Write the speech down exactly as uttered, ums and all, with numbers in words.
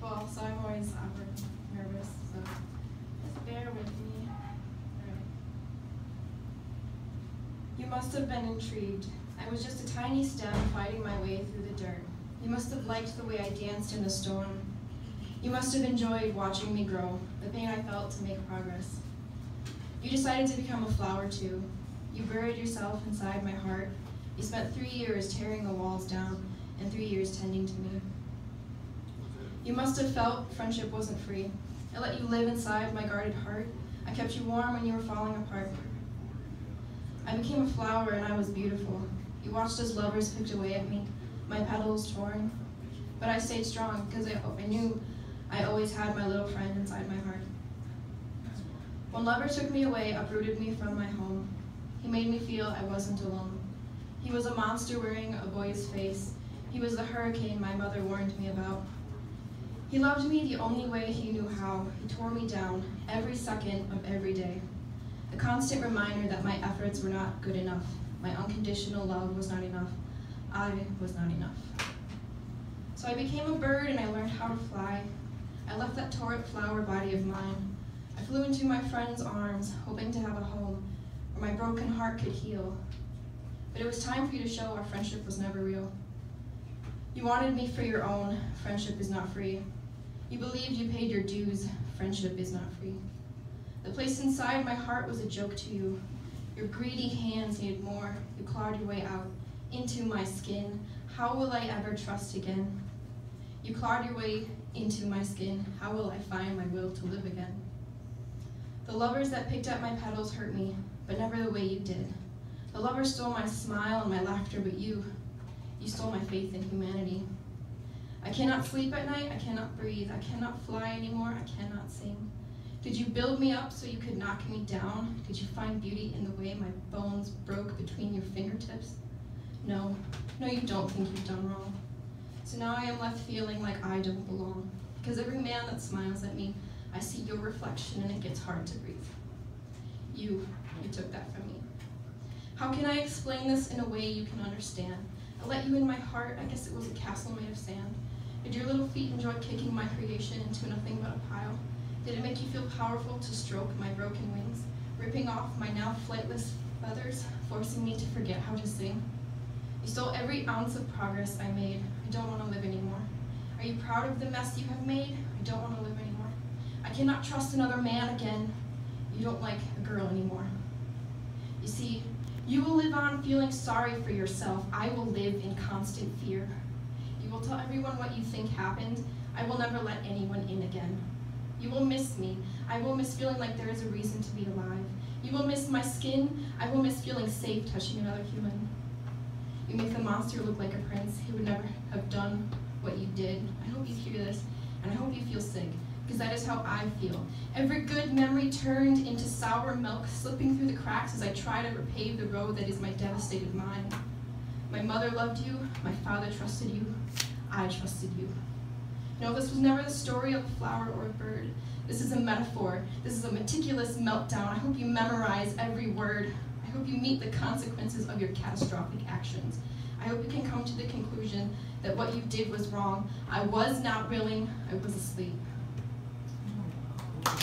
people, so I'm always awkward, nervous, so just bear with me. All right. You must have been intrigued. I was just a tiny stem fighting my way through the dirt. You must have liked the way I danced in the storm. You must have enjoyed watching me grow, the pain I felt to make progress. You decided to become a flower too. You buried yourself inside my heart. You spent three years tearing the walls down and three years tending to me. You must have felt friendship wasn't free. I let you live inside my guarded heart. I kept you warm when you were falling apart. I became a flower and I was beautiful. You watched as lovers picked away at me, my petals torn. But I stayed strong because I, I knew I always had my little friend inside my heart. When lover took me away, uprooted me from my home, he made me feel I wasn't alone. He was a monster wearing a boy's face. He was the hurricane my mother warned me about. He loved me the only way he knew how. He tore me down every second of every day. A constant reminder that my efforts were not good enough. My unconditional love was not enough. I was not enough. So I became a bird and I learned how to fly. I left that torrid flower body of mine. I flew into my friend's arms, hoping to have a home where my broken heart could heal. But it was time for you to show our friendship was never real. You wanted me for your own. Friendship is not free. You believed you paid your dues. Friendship is not free. The place inside my heart was a joke to you. Your greedy hands needed more. You clawed your way out into my skin. How will I ever trust again? You clawed your way into my skin. How will I find my will to live again? The lovers that picked at my petals hurt me, but never the way you did. The lovers stole my smile and my laughter, but you, you stole my faith in humanity. I cannot sleep at night, I cannot breathe, I cannot fly anymore, I cannot sing. Did you build me up so you could knock me down? Did you find beauty in the way my bones broke between your fingertips? No, no, you don't think you've done wrong. So now I am left feeling like I don't belong. Because every man that smiles at me, I see your reflection and it gets hard to breathe. You, you took that from me. How can I explain this in a way you can understand? I let you in my heart, I guess it was a castle made of sand. Did your little feet enjoy kicking my creation into nothing but a pile? Did it make you feel powerful to stroke my broken wings, ripping off my now flightless feathers, forcing me to forget how to sing? You stole every ounce of progress I made. I don't want to live anymore. Are you proud of the mess you have made? I don't want to live anymore. I cannot trust another man again. You don't like a girl anymore. You see, you will live on feeling sorry for yourself. I will live in constant fear. You will tell everyone what you think happened. I will never let anyone in again. You will miss me. I will miss feeling like there is a reason to be alive. You will miss my skin. I will miss feeling safe touching another human. You make the monster look like a prince. He would never have done what you did. I hope you hear this, and I hope you feel sick, because that is how I feel. Every good memory turned into sour milk, slipping through the cracks as I try to repave the road that is my devastated mind. My mother loved you. My father trusted you. I trusted you. No, this was never the story of a flower or a bird. This is a metaphor. This is a meticulous meltdown. I hope you memorize every word. I hope you meet the consequences of your catastrophic actions. I hope you can come to the conclusion that what you did was wrong. I was not willing. I was asleep.